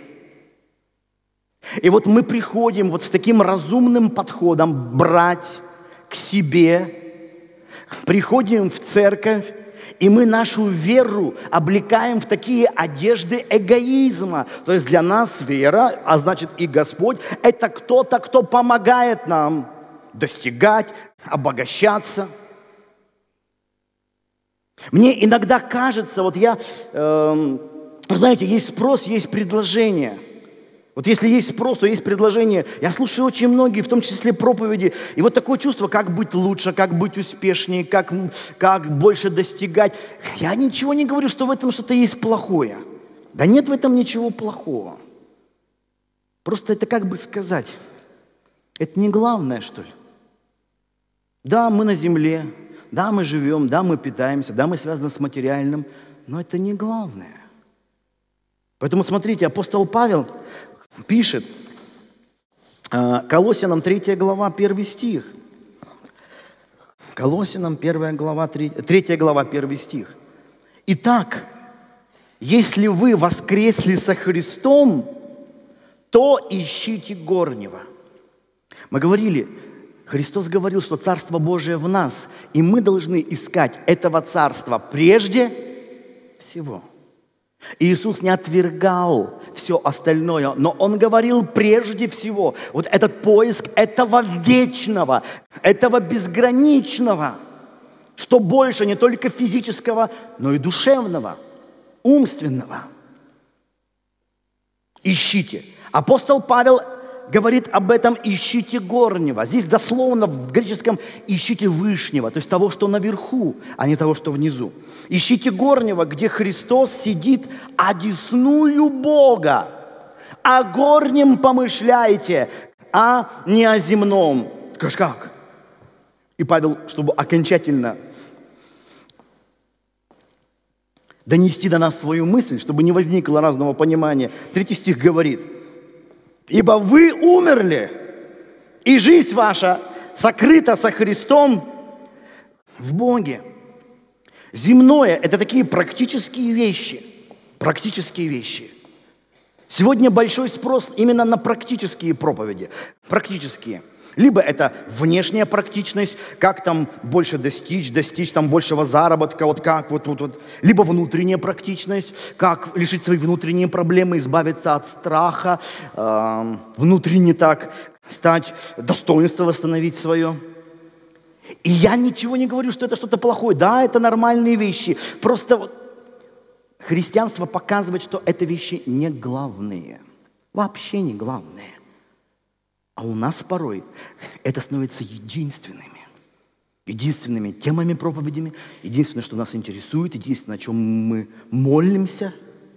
И вот мы приходим вот с таким разумным подходом брать к себе, приходим в церковь, и мы нашу веру облекаем в такие одежды эгоизма. То есть для нас вера, а значит и Господь, это кто-то, кто помогает нам достигать, обогащаться. Мне иногда кажется, вот я, э, знаете, есть спрос, есть предложение. Вот если есть спрос, то есть предложение. Я слушаю очень многие, в том числе проповеди, и вот такое чувство, как быть лучше, как быть успешнее, как, как больше достигать. Я ничего не говорю, что в этом что-то есть плохое. Да нет в этом ничего плохого. Просто это, как бы сказать, это не главное, что ли. Да, мы на земле, да, мы живем, да, мы питаемся, да, мы связаны с материальным, но это не главное. Поэтому, смотрите, апостол Павел пишет, Колоссянам третья глава, первый стих. Колоссянам первая глава, третья глава, первый стих. Итак, если вы воскресли со Христом, то ищите горнего. Мы говорили, Христос говорил, что Царство Божие в нас, и мы должны искать этого Царства прежде всего. Иисус не отвергал все остальное, но Он говорил прежде всего, вот этот поиск этого вечного, этого безграничного, что больше не только физического, но и душевного, умственного. Ищите. Апостол Павел говорит об этом: ищите горнего. Здесь дословно в греческом ищите вышнего, то есть того, что наверху, а не того, что внизу. Ищите горнего, где Христос сидит одесную Бога. О горнем помышляйте, а не о земном. Скажешь, как? И Павел, чтобы окончательно донести до нас свою мысль, чтобы не возникло разного понимания, третий стих говорит: «Ибо вы умерли, и жизнь ваша сокрыта со Христом в Боге». Земное – это такие практические вещи. Практические вещи. Сегодня большой спрос именно на практические проповеди. Практические. Либо это внешняя практичность, как там больше достичь, достичь там большего заработка, вот как, вот, вот, вот. Либо внутренняя практичность, как решить свои внутренние проблемы, избавиться от страха, э, внутренне так стать, достоинство восстановить свое. И я ничего не говорю, что это что-то плохое. Да, это нормальные вещи. Просто вот христианство показывает, что это вещи не главные. Вообще не главные. А у нас порой это становится единственными. Единственными темами, проповедями, единственное, что нас интересует, единственное, о чем мы молимся.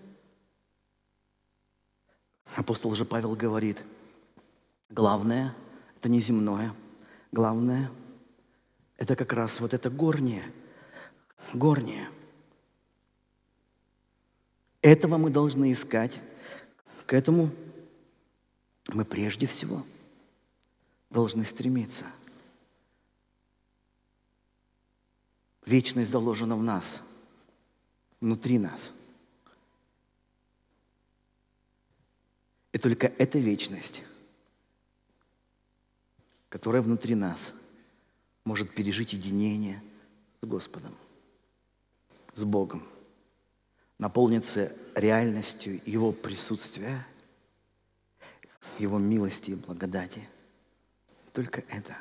Апостол же Павел говорит, главное – это не земное, главное – это как раз вот это горнее, горнее. Этого мы должны искать, к этому мы прежде всего должны стремиться. Вечность заложена в нас, внутри нас. И только эта вечность, которая внутри нас, может пережить единение с Господом, с Богом, наполниться реальностью Его присутствия, Его милости и благодати. Только это.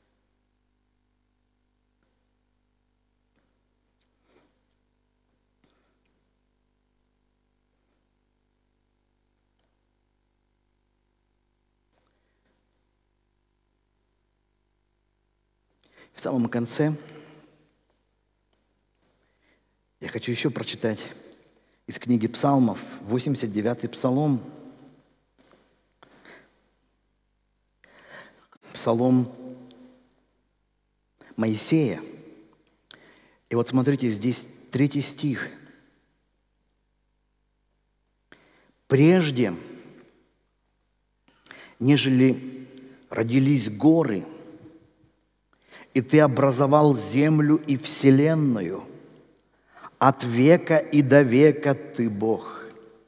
В самом конце я хочу еще прочитать из книги Псалмов, восемьдесят девятый Псалом. Псалом Моисея. И вот смотрите, здесь третий стих. «Прежде, нежели родились горы, и ты образовал землю и вселенную, от века и до века ты Бог.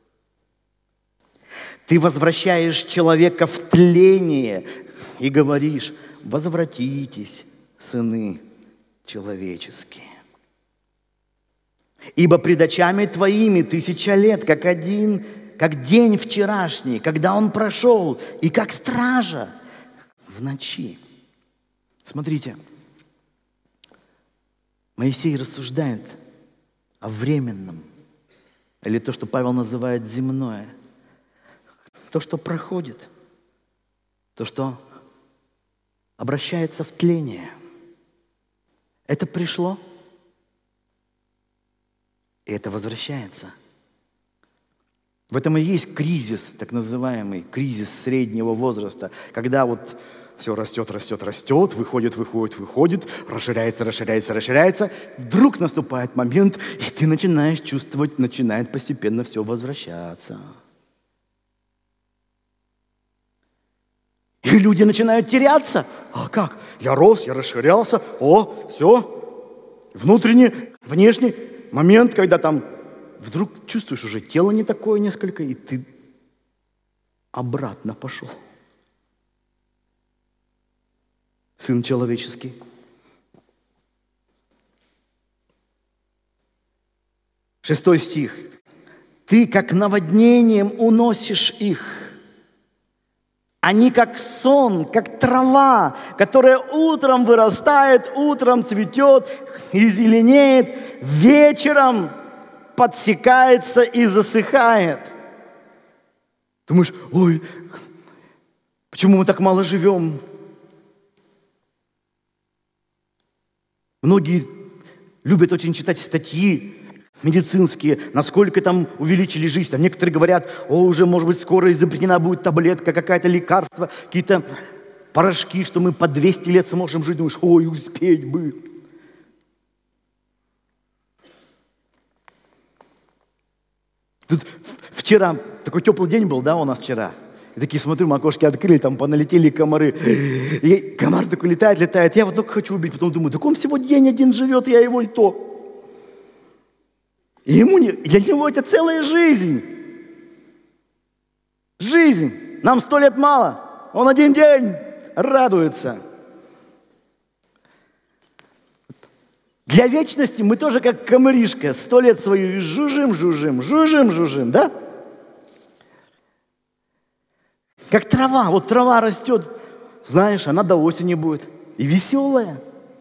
Ты возвращаешь человека в тление и говоришь, возвратитесь, сыны человеческие. Ибо пред очами твоими тысяча лет, как один, как день вчерашний, когда он прошел, и как стража в ночи». Смотрите, Моисей рассуждает о временном, или то, что Павел называет земное, то, что проходит, то, что обращается в тление. Это пришло, и это возвращается. В этом и есть кризис, так называемый кризис среднего возраста, когда вот все растет, растет, растет, выходит, выходит, выходит, расширяется, расширяется, расширяется. Вдруг наступает момент, и ты начинаешь чувствовать, начинает постепенно все возвращаться. И люди начинают теряться. А как? Я рос, я расширялся. О, все. Внутренний, внешний момент, когда там вдруг чувствуешь уже тело не такое несколько, и ты обратно пошел. Сын человеческий. Шестой стих. Ты как наводнением уносишь их. Они как сон, как трава, которая утром вырастает, утром цветет и зеленеет, вечером подсекается и засыхает. Думаешь, ой, почему мы так мало живем? Многие любят очень читать статьи медицинские, насколько там увеличили жизнь. Там некоторые говорят, о, уже, может быть, скоро изобретена будет таблетка, какое-то лекарство, какие-то порошки, что мы по двести лет сможем жить. Думаешь, ой, успеть бы. Тут вчера такой теплый день был, да, у нас вчера. И такие, смотрю, мы окошки открыли, там поналетели комары. И комар такой летает, летает. Я вот только хочу убить, потом думаю, так он всего день один живет, я его и то. И ему не, для него это целая жизнь. Жизнь. Нам сто лет мало. Он один день радуется. Для вечности мы тоже как комаришка. Сто лет свою жужжим, жужжим, жужжим, жужжим, да? Как трава. Вот трава растет, знаешь, она до осени будет. И веселая.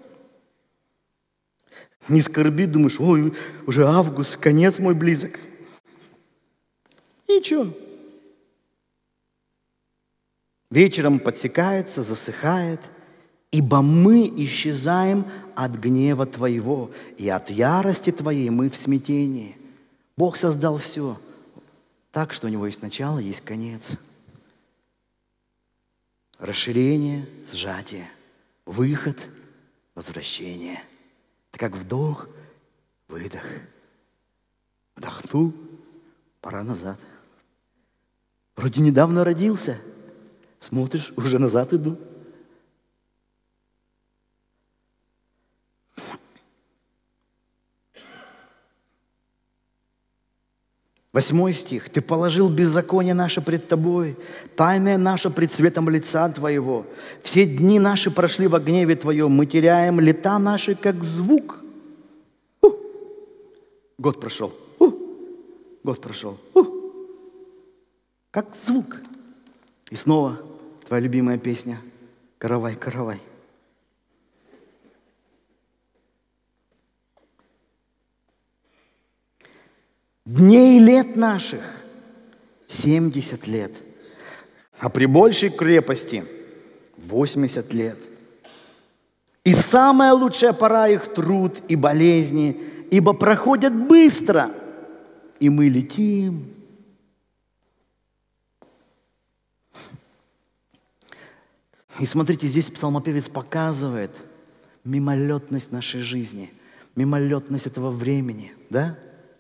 Не скорби, думаешь, ой, уже август, конец мой близок. Ничего. вечером подсекается, засыхает, ибо мы исчезаем от гнева Твоего, и от ярости Твоей мы в смятении. Бог создал все так, что у Него есть начало, есть конец. Расширение, сжатие, выход, возвращение. Это как вдох, выдох. Вдохнул, пора назад. Вроде недавно родился, смотришь, уже назад иду. Восьмой стих. «Ты положил беззаконие наше пред Тобой, тайное наше пред светом лица Твоего. Все дни наши прошли во гневе Твоем, мы теряем лета наши, как звук». У! Год прошел. У! Год прошел. У! Как звук. И снова твоя любимая песня «Каравай, каравай». Дней лет наших семьдесят лет, а при большей крепости восемьдесят лет. И самая лучшая пора их труд и болезни, ибо проходят быстро, и мы летим. И смотрите, здесь псалмопевец показывает мимолетность нашей жизни, мимолетность этого времени, да?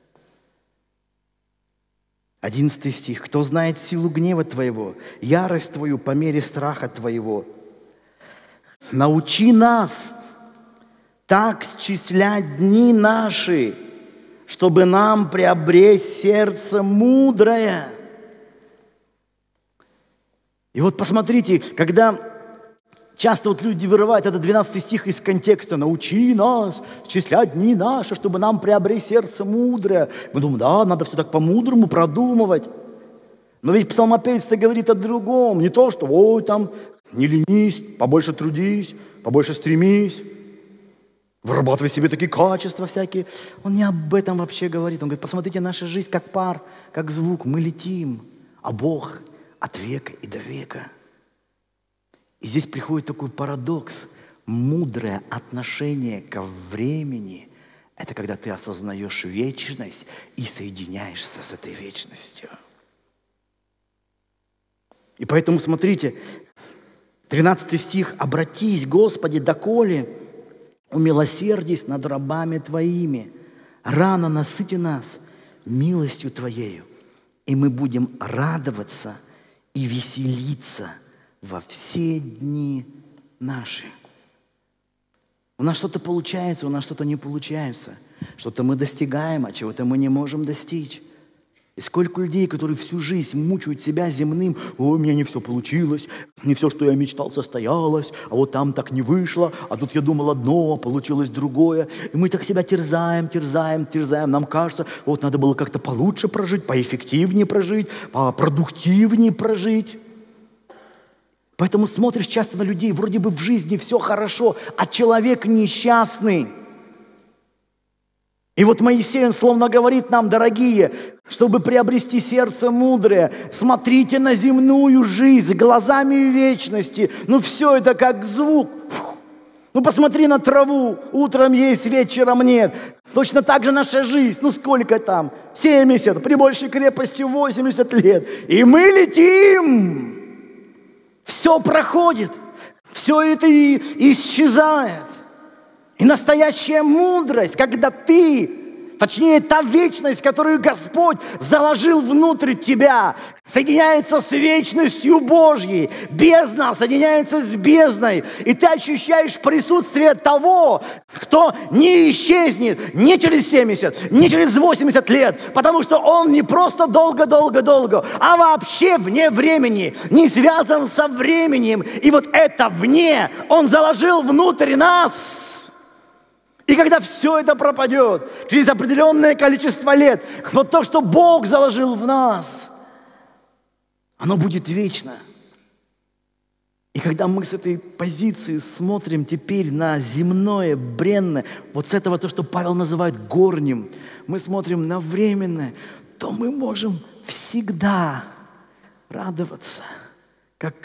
Одиннадцатый стих. «Кто знает силу гнева Твоего, ярость Твою по мере страха Твоего? Научи нас так счислять дни наши, чтобы нам приобрести сердце мудрое». И вот посмотрите, когда часто вот люди вырывают этот двенадцатый стих из контекста. «Научи нас счислять дни наши, чтобы нам приобрести сердце мудрое». Мы думаем, да, надо все так по-мудрому продумывать. Но ведь псалмопевец-то говорит о другом. Не то, что ой, там, не ленись, побольше трудись, побольше стремись, вырабатывай себе такие качества всякие. Он не об этом вообще говорит. Он говорит, посмотрите, наша жизнь как пар, как звук. Мы летим, а Бог от века и до века. И здесь приходит такой парадокс. Мудрое отношение ко времени – это когда ты осознаешь вечность и соединяешься с этой вечностью. И поэтому, смотрите, тринадцатый стих. «Обратись, Господи, доколе умилосердись над рабами Твоими, рано насыти нас милостью Твоею, и мы будем радоваться и веселиться во все дни наши». У нас что-то получается, у нас что-то не получается. Что-то мы достигаем, а чего-то мы не можем достичь. И сколько людей, которые всю жизнь мучают себя земным: «Ой, у меня не все получилось, не все, что я мечтал, состоялось, а вот там так не вышло, а тут я думал одно, а получилось другое». И мы так себя терзаем, терзаем, терзаем. Нам кажется, вот надо было как-то получше прожить, поэффективнее прожить, попродуктивнее прожить. Поэтому смотришь часто на людей, вроде бы в жизни все хорошо, а человек несчастный. И вот Моисей, он словно говорит нам: дорогие, чтобы приобрести сердце мудрое, смотрите на земную жизнь глазами вечности. Ну все это как звук. Фух. Ну посмотри на траву, утром есть, вечером нет. Точно так же наша жизнь, ну сколько там? семьдесят, при большей крепости восемьдесят лет. И мы летим. Все проходит, все это и исчезает. И настоящая мудрость, когда ты, точнее та вечность, которую Господь заложил внутрь тебя, соединяется с вечностью Божьей. Бездна соединяется с бездной. И ты ощущаешь присутствие того, кто не исчезнет ни через семьдесят, ни через восемьдесят лет. Потому что он не просто долго-долго-долго, а вообще вне времени, не связан со временем. И вот это вне он заложил внутрь нас. И когда все это пропадет, через определенное количество лет, вот то, что Бог заложил в нас, оно будет вечно. И когда мы с этой позиции смотрим теперь на земное, бренное, вот с этого то, что Павел называет горним, мы смотрим на временное, то мы можем всегда радоваться. Как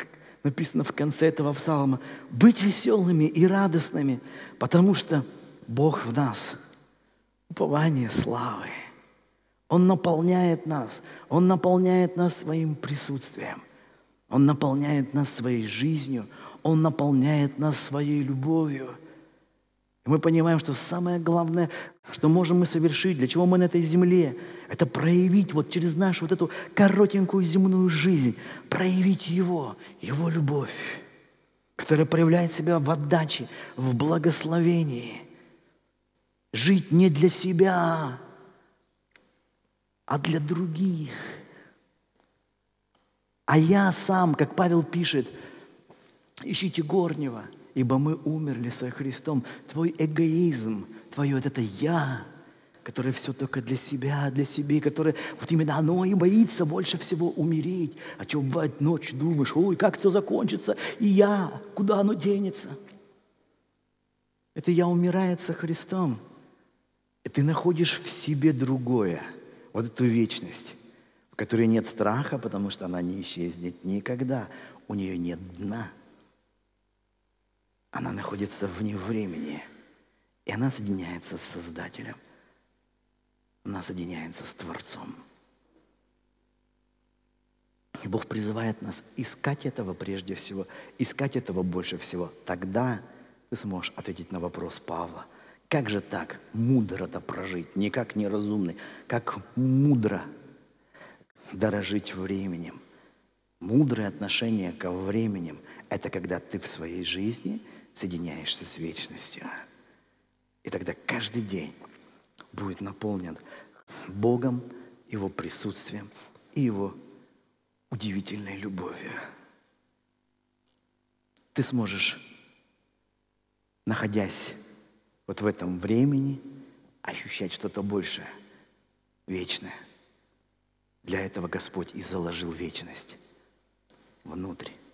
написано в конце этого псалма, быть веселыми и радостными, потому что Бог в нас, упование славы. Он наполняет нас, Он наполняет нас своим присутствием, Он наполняет нас своей жизнью, Он наполняет нас своей любовью. И мы понимаем, что самое главное, что можем мы совершить, для чего мы на этой земле, это проявить вот через нашу вот эту коротенькую земную жизнь, проявить Его, Его любовь, которая проявляет себя в отдаче, в благословении. Жить не для себя, а для других. А я сам, как Павел пишет, ищите горнего, ибо мы умерли со Христом. Твой эгоизм, твое вот это «я», которое все только для себя, для себя, которое вот именно оно и боится больше всего умереть. А что бывает, ночь думаешь, ой, как все закончится, и я, куда оно денется? Это «я» умирает со Христом. И ты находишь в себе другое, вот эту вечность, в которой нет страха, потому что она не исчезнет никогда. У нее нет дна. Она находится вне времени. И она соединяется с Создателем. Она соединяется с Творцом. И Бог призывает нас искать этого прежде всего, искать этого больше всего. Тогда ты сможешь ответить на вопрос Павла. Как же так мудро-то прожить, не как неразумный, как мудро дорожить временем. Мудрое отношение ко временем – это когда ты в своей жизни соединяешься с вечностью. И тогда каждый день будет наполнен Богом, Его присутствием и Его удивительной любовью. Ты сможешь, находясь вот в этом времени, ощущать что-то большее, вечное. Для этого Господь и заложил вечность внутрь.